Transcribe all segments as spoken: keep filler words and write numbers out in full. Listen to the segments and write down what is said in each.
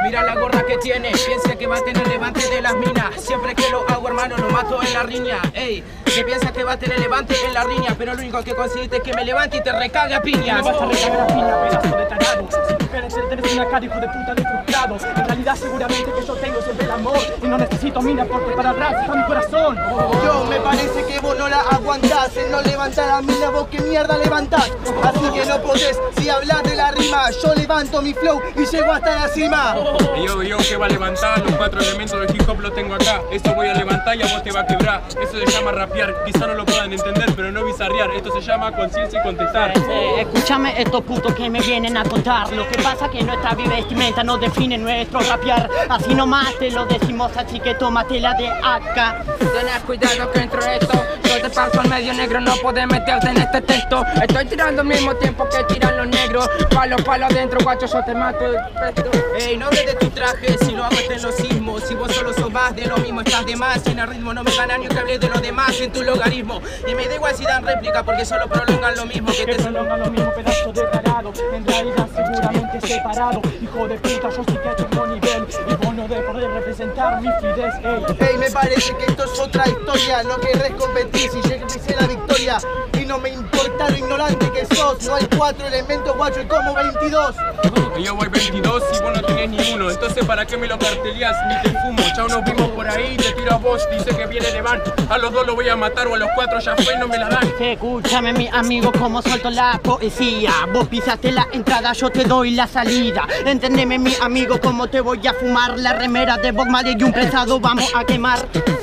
Mira la gorra que tiene, piensa que va a tener levante de las minas. Siempre que lo hago, hermano, lo mato en la riña. Ey, que piensa que va a tener levante en la riña, pero lo único que conseguiste es que me levante y te recague a piñas. Me vas a recagar a piña, pedazo de tarado. Si tú quieres ser, tenés una cara, hijo de puta, de frustrado. En realidad seguramente que yo tengo siempre el amor y no necesito mina porque para atrás está mi corazón. Yo me parece que vos no la aguantás. El no levantar a mina, vos que mierda levantás. Así que no podés, si hablas de la rima, yo levanto mi flow y llego hasta la cima. Y yo, yo, que va a levantar? Los cuatro elementos del hip hop lo tengo acá. Eso voy a levantar y a vos te va a quebrar. Eso se llama rapear, quizá no lo puedan entender, pero no bizarrear. Esto se llama conciencia y contestar. Eh, eh, escúchame estos putos que me vienen a contar. Lo que pasa que nuestra vestimenta no define nuestro rapear. Así nomás te lo decimos, así que tómatela de acá. Tenés cuidado que entro esto, yo te paso al medio negro, no podés meterte en este texto. Estoy tirando al mismo tiempo que tiran los negros. Palo, palo adentro, guacho, yo te mato el pesto. Ey, no hables de tu traje, si lo hago está en los sismos. Si vos solo sos más de lo mismo, estás de más. En el ritmo no me gana ni que hables de lo demás en tu logaritmo. Y me da igual si dan réplica porque solo prolongan lo mismo que, que te prolongan lo mismo, pedazo de tarado. En realidad seguramente separado. Hijo de puta, yo sí que tengo nivel y vos no de poder representar mi fidez. Ey, Ey, me parece que esto es otra historia. No querés competir si llegué a la victoria. Y no me importa lo ignorante que sos. No hay cuatro elementos, guacho, y como veintidós. Y yo voy veintidós y vos no tenés ni uno. Entonces ¿para qué me lo cartelías ni te fumo? Ya nos vimos por ahí, te tiro a vos, dice que viene Levan. A los dos lo voy a matar o a los cuatro ya fue, no me la dan. Escúchame mi amigo como suelto la poesía. Vos pisaste la entrada, yo te doy la salida. Entendeme mi amigo como te voy a fumar. La remera de Bob Marley y un prensado vamos a quemar.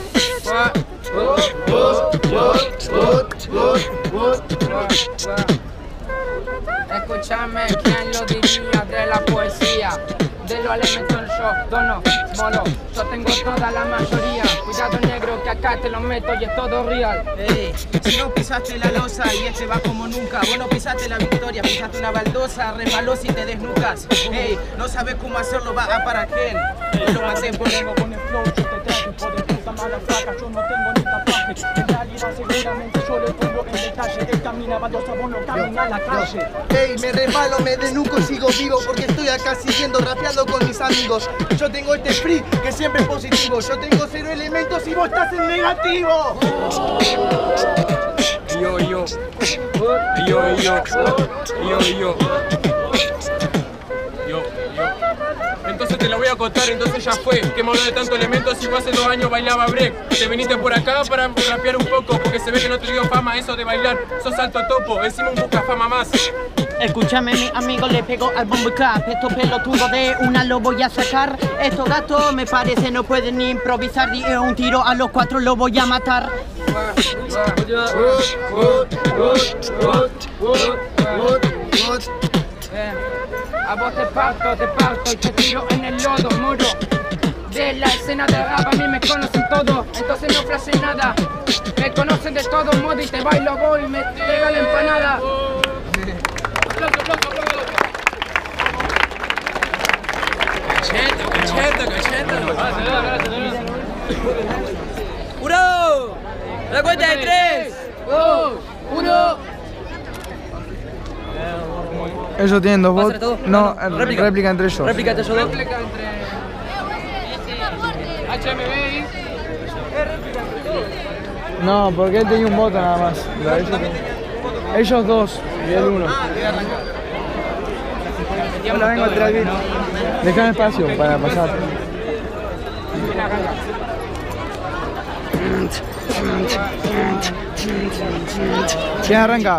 Escúchame, ¿quién lo diría de la poesía? De los elementos yo, dono, mono, yo tengo toda la mayoría. Cuidado negro que acá te lo meto y es todo real. Ey, si no pisaste la losa y este va como nunca. Vos no pisaste la victoria, pisaste una baldosa, resbalós y te desnucas. Ey, no sabes cómo hacerlo, va a para quién. Lo maté por ego con el flow, yo te traigo, hijo de puta mala flaca, yo no tengo ni tatuaje. En realidad seguramente yo le pongo en detalle. Esta mina baldosa, vos no camina a la calle. Ey, me resbalo, me desnuco y sigo vivo porque estoy acá siguiendo rapeando con mis amigos. Yo tengo este free que siempre es positivo. Yo tengo cero elementos y vos estás en negativo. Yo, yo, yo, yo, yo, yo. Yo, yo. Entonces te la voy a contar, entonces ya fue. Que me habló de tantos elementos y vos hace dos años bailaba break. Te viniste por acá para rapear un poco, porque se ve que no te dio fama eso de bailar. Sos alto topo, encima un busca fama más. Escúchame mi amigo, le pego al bombo y clap. Estos pelotudos de una lo voy a sacar. Estos gatos me parece no pueden ni improvisar. Y un tiro a los cuatro lo voy a matar. Eh, a vos te parto, te parto y te tiro en el lodo, moro. De la escena de rap a mí me conocen todo, entonces no frase nada. Me conocen de todo modo y te bailo voy y me pega la empanada. Cacheto, cacheto, cacheto. ¡Uno! ¡La cuenta de tres! ¡Dos! ¡Uno! Ellos tienen dos bots. No, no, réplica. réplica entre ellos. Réplica entre ellos dos. Réplica entre H M B y No, porque él tenía un bot nada más. Ellos, ellos dos y él uno. Hola, vengo a tirar el beat. Dejame espacio para pasar. ¿Quién arranca?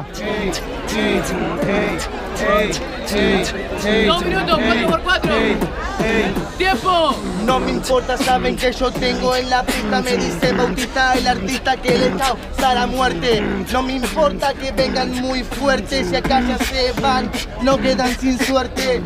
Dos minutos, cuatro por cuatro. ¡Tiempo! No me importa, saben que yo tengo en la pista. Me dice Bautista, el artista que le causa la muerte. No me importa que vengan muy fuertes. Si acá ya se van, no quedan sin suerte.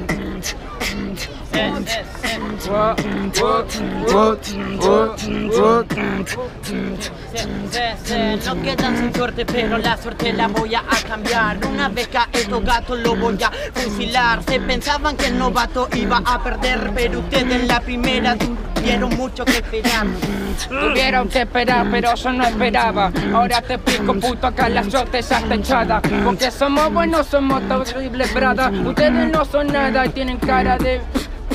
No quedan sin suerte, pero la suerte la voy a cambiar. Una vez que a estos gatos lo voy a fusilar. Se pensaban que el novato iba a perder, pero ustedes en la primera tuvieron mucho que esperar. Tuvieron que esperar, pero yo no esperaba. Ahora te explico, puto, acá la suerte ya está echada. Porque somos buenos, somos terribles, brada. Ustedes no son nada y tienen cara de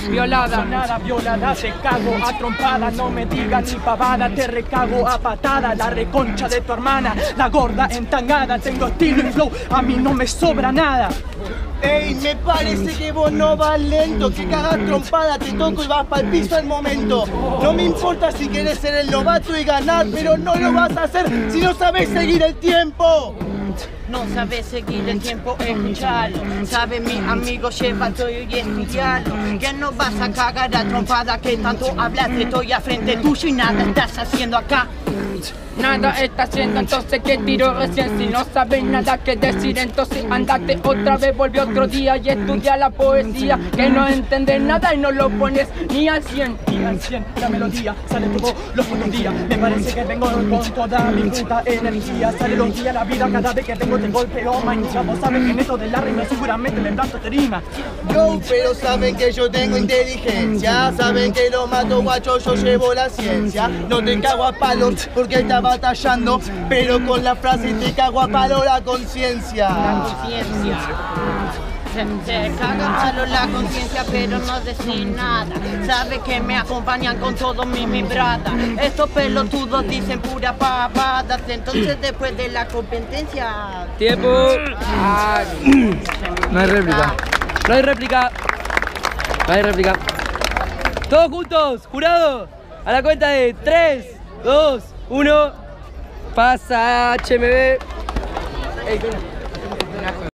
violada. Sonada, violada, te cago a trompada, no me digas ni pavada, te recago a patada, la reconcha de tu hermana, la gorda entangada, tengo estilo y flow, a mí no me sobra nada. Ey, me parece que vos no vas lento, que cagas trompada, te toco y vas pa'l piso al momento. No me importa si querés ser el novato y ganar, pero no lo vas a hacer si no sabes seguir el tiempo. No sabes seguir el tiempo, escuchalo. Sabe mi amigo, llévalo y estudialo. Que no vas a cagar a trompada, que tanto hablaste, estoy a frente tuyo y nada estás haciendo acá. Nada está haciendo, entonces que tiro recién. Si no sabes nada que decir, entonces andate otra vez, vuelve otro día y estudia la poesía. Que no entiendes nada y no lo pones ni al cien. Ni al cien, la melodía sale todos los putos días. Me parece que vengo con toda mi puta energía. Sale los días, la vida, cada vez que vengo te golpeo mancha. Vos sabes que en esto de la rima seguramente me planto te rima. Yo, pero saben que yo tengo inteligencia. Saben que lo mato guacho, yo llevo la ciencia. No te cago a palos porque está batallando, pero con la frase te cago a palo la conciencia. La conciencia. Se, se caga a palo la conciencia, pero no decís nada. Sabe que me acompañan con todo mi vibrada. Estos pelotudos dicen pura pavadas. Entonces después de la competencia... Tiempo. Ah, No hay réplica. No hay réplica. No hay réplica. Todos juntos, jurado. A la cuenta de tres, dos, uno. Pasa H M B.